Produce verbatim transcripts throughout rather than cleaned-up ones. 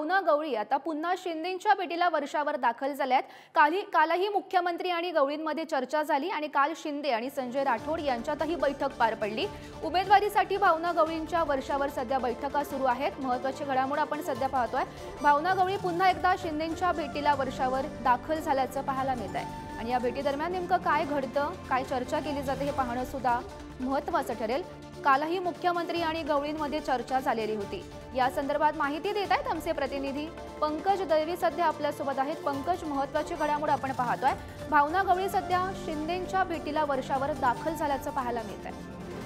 भावना गवळी आता पुन्हा शिंदेंच्या भेटीला वर्षावर दाखल झाल्यात। काल कालही मुख्यमंत्री आणि गवळींमध्ये चर्चा झाली आणि काल शिंदे आणि संजय राठोड यांच्यातही बैठक पार पडली। उमेदवारीसाठी भावना गवळींच्या वर्षावर सध्या बैठका सुरू आहेत। महत्त्वाची घडामोड आपण सध्या पाहतोय। भावना गवळी पुन्हा एकदा शिंदेंच्या भेटीला वर्षावर दाखल झाल्याचं पाहायला मिळत आहे आणि या भेटी दरम्यान नेमकं काय घडतं, काय चर्चा केली जाते हे पाहणं सुद्धा महत्त्वाचं ठरेल। कालही मुख्यमंत्री आणि गवळींमध्ये चर्चा झालेली होती। या संदर्भात माहिती देत आहेत आमचे प्रतिनिधी पंकज दळवी सध्या आपल्या सोबत आहेत। पंकज, महत्त्वाची घडामोड आपण पाहतोय। भावना गवळी सध्या शिंदेंच्या भेटीला वर्षावर दाखल झाल्याचं पाहायला मिळत आहे।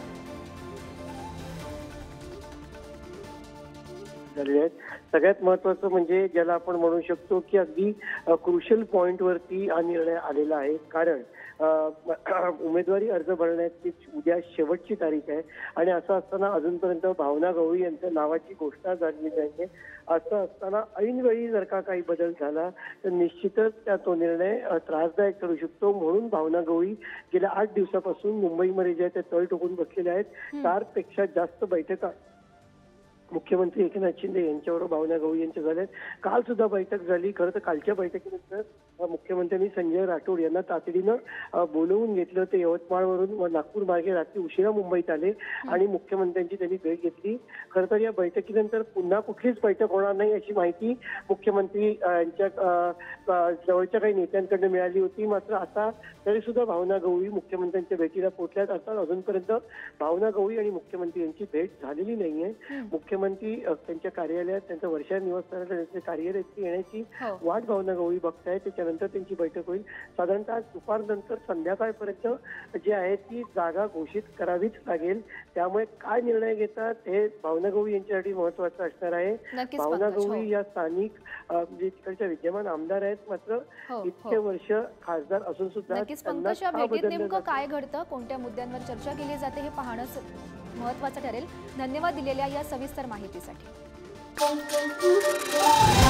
सगळ्यात महत्त्वाचं म्हणजे ज्याला आपण म्हणू शकतो की अगदी क्रुशियल पॉइंट वरती हा निर्णय आलेला आहे। कारण उमेदवारी अर्ज भरण्याची उद्या शेवटची तारीख आहे आणि असं असताना अजूनपर्यंत भावना गवळी यांच्या नावाची घोषणा झाली नाही। असं असताना ऐनवेळी जर का काही बदल झाला तर निश्चितच त्या तो निर्णय त्रासदायक ठरू शकतो। म्हणून भावना गवळी गेल्या आठ दिवसापासून मुंबईमध्ये जे ते तळ टोकून बसलेले आहेत। चार पेक्षा जास्त बैठका मुख्यमंत्री एकनाथ शिंदे यांच्याबरोबर भावना गवळी यांच्या झाल्यात। काल सुद्धा बैठक झाली। खरं तर कालच्या बैठकीनंतर मुख्यमंत्र्यांनी संजय राठोड यांना तातडीनं बोलवून घेतलं। ते यवतमाळवरून नागपूर मार्गे रात्री उशिरा मुंबईत आले आणि मुख्यमंत्र्यांची त्यांनी भेट घेतली। खरं तर या बैठकीनंतर पुन्हा कुठलीच बैठक होणार नाही अशी माहिती मुख्यमंत्री यांच्या जवळच्या काही नेत्यांकडून मिळाली होती। मात्र आता तरी सुद्धा भावना गवळी मुख्यमंत्र्यांच्या भेटीला पोहोचल्यात। अर्थात अजूनपर्यंत भावना गवळी आणि मुख्यमंत्री यांची भेट झालेली नाहीये। मुख्यमंत्री त्यांच्या कार्यालयात त्यांच्या वर्षा निवासस्थानात त्यांचे कार्यालयात येण्याची वाट भावना गवळी बघतायत। त्याच्यानंतर त्यांची बैठक होईल। साधारणतः आज दुपारनंतर संध्याकाळपर्यंत जी आहे ती जागा घोषित करावीच लागेल। त्यामुळे काय निर्णय घेतात हे भावना गवळी यांच्यासाठी महत्त्वाचं असणार आहे। भावना गवळी या स्थानिक जे तिकडच्या विद्यमान आमदार आहेत। मात्र इतके वर्ष खासदार असून सुद्धा नेमकं काय घडतं, कोणत्या मुद्द्यांवर चर्चा केली जाते हे पाहणं महत्त्वाचं ठरेल। धन्यवाद दिलेल्या या सविस्तर माहितीसाठी।